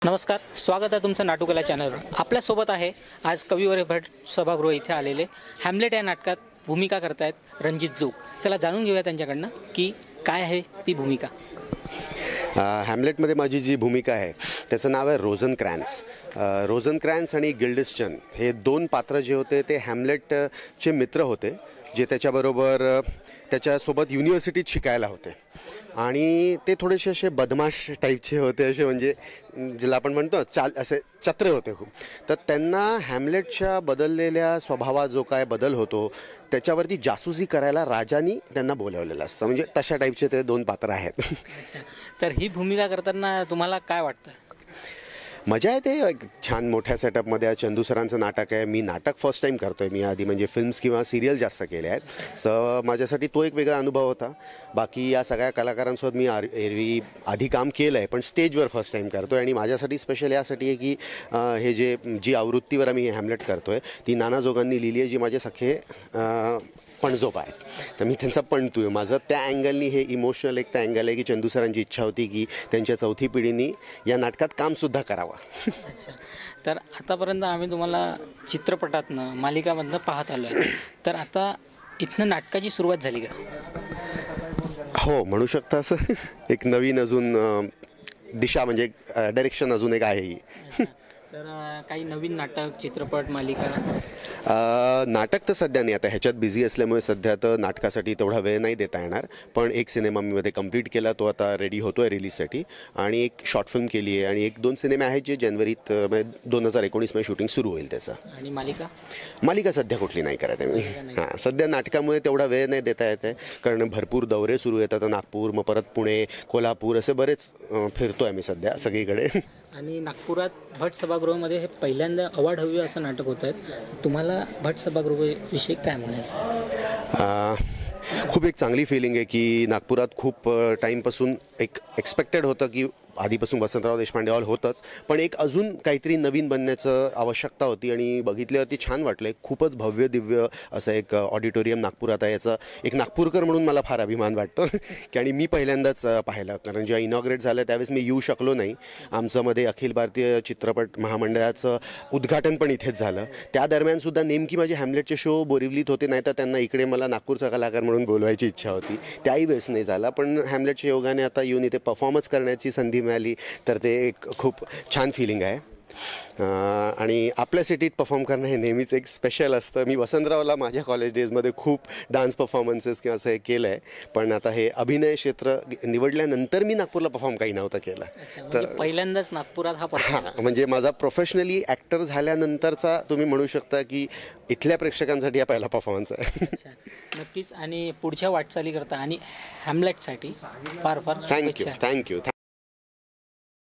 नमस्कार, स्वागत आहे तुमचं नाटुकला चॅनलवर. आपल्यासोबत आहे आज कविवर्य भट सभागृह इथे आलेले हॅमलेट या नाटकात भूमिका करतायत रणजित जोग. चला जाणून घेऊया त्यांच्याकडनं की काय आहे ती भूमिका. हॅमलेटमध्ये माझी जी भूमिका आहे त्याचं नाव आहे रोझनक्रॅन्स. रोझनक्रॅन्स आणि गिल्डेस्टन हे दोन पात्र जे होते ते हॅमलेटचे मित्र होते, जे त्याच्याबरोबर त्याच्यासोबत युनिव्हर्सिटीत शिकायला होते आणि ते थोडेसे असे बदमाश टाईपचे होते, असे म्हणजे ज्याला आपण म्हणतो असे चत्रे होते खूप. तर त्यांना हॅमलेटच्या बदललेल्या स्वभावात जो काय बदल होतो त्याच्यावरती जासूसी करायला राजांनी त्यांना बोलावलेलं असतं. म्हणजे तशा टाईपचे ते दोन पात्र आहेत. तर ही भूमिका करताना तुम्हाला काय वाटतं? मजा आहे. ते छान मोठ्या सेटअपमध्ये चंदू सरांचं नाटक आहे. मी नाटक फर्स्ट टाईम करतो आहे. मी आधी म्हणजे फिल्म्स किंवा सिरियल जास्त केले आहेत. माझ्यासाठी तो एक वेगळा अनुभव होता. बाकी या सगळ्या कलाकारांसोबत मी एरवी आधी काम केलं आहे, पण स्टेजवर फर्स्ट टाईम करतो आहे. आणि माझ्यासाठी स्पेशल यासाठी आहे की हे जी आवृत्तीवर आम्ही हॅमलेट करतो आहे ती नाना जोगांनी लिहिली आहे, जी माझे सखे पणजोब आहे. तर मी त्यांचा पणतू आहे. माझं त्या अँगलनी हे इमोशनल एक त्या अँगल आहे की चंदू सरांची इच्छा होती की त्यांच्या चौथी पिढीनी या नाटकात कामसुद्धा करावं. अच्छा, तर आतापर्यंत आम्ही तुम्हाला चित्रपटातनं मालिकामधनं पाहत आलो आहे, तर आता इथनं नाटकाची सुरुवात झाली का? हो, म्हणू शकता. असं एक नवीन अजून दिशा म्हणजे डायरेक्शन अजून एक आहे ही. तर काही नवीन नाटक, चित्रपट, मालिका? नाटक तर सध्या नाही. आता ह्याच्यात बिझी असल्यामुळे सध्या तर नाटकासाठी तेवढा वेळ नाही देता येणार. पण एक सिनेमा मी मध्ये कंप्लीट केला, तो आता रेडी होतो आहे रिलीजसाठी. आणि एक शॉर्ट फिल्म केली आहे आणि एक दोन सिनेमे आहेत जे जानेवारीत 2019मध्ये शूटिंग सुरू होईल त्याचं. आणि मालिका सध्या कुठली नाही करत आहे मी. हां, सध्या नाटकामुळे तेवढा वेळ नाही देता येत आहे, कारण भरपूर दौरे सुरू येतात. नागपूर, मग परत पुणे, कोल्हापूर असे बरेच फिरतो आहे मी सध्या सगळीकडे. आणि नागपुरात भट सभागृहामध्ये हे पहिल्यांदा अवॉर्ड हवी असं नाटक होत आहे. तुम्हाला भट सभागृहाविषयी काय म्हणायचं? खूप एक चांगली फिलिंग आहे की नागपुरात खूप टाईमपासून एक एक्सपेक्टेड होतं की आधीपासून वसंतराव देशपांडे हॉल होतंच, पण एक अजून काहीतरी नवीन बनण्याचं आवश्यकता होती. आणि बघितल्यावरती छान वाटलं. खूपच भव्य दिव्य असं एक ऑडिटोरियम नागपुरात आहे. याचा एक नागपूरकर म्हणून मला फार अभिमान वाटतो की आणि मी पहिल्यांदाच पाहिलं, कारण जेव्हा इनॉग्रेट झालं त्यावेळेस मी येऊ शकलो नाही. आमचं मध्ये अखिल भारतीय चित्रपट महामंडळाचं उद्घाटन पण इथेच झालं. त्या दरम्यानसुद्धा नेमकी माझे हॅमलेटचे शो बोरिवलीत होते, नाही तर त्यांना इकडे मला नागपूरचा कलाकार म्हणून बोलवायची इच्छा होती. त्याही वेळेस नाही झाला, पण हॅमलेटच्या योगाने आता येऊन इथे परफॉर्मन्स करण्याची संधी मिळाली, तर ते एक खूप छान फिलिंग आहे. आणि आपल्या सिटीत परफॉर्म करणं हे नेहमीच एक स्पेशल असतं. मी वसंतरावला माझ्या कॉलेज डेजमध्ये खूप डान्स परफॉर्मन्सेस किंवा असं हे केलं आहे, पण आता हे अभिनय क्षेत्र निवडल्यानंतर मी नागपूरला परफॉर्म काही नव्हतं केलं. तर पहिल्यांदाच नागपुरात हां, म्हणजे माझा प्रोफेशनली ॲक्टर झाल्यानंतरचा तुम्ही म्हणू शकता की इथल्या प्रेक्षकांसाठी हा पहिला परफॉर्मन्स आहे. नक्कीच. आणि पुढच्या वाटचाली करता आणि हॅमलेटसाठी फार फार थँक्यू.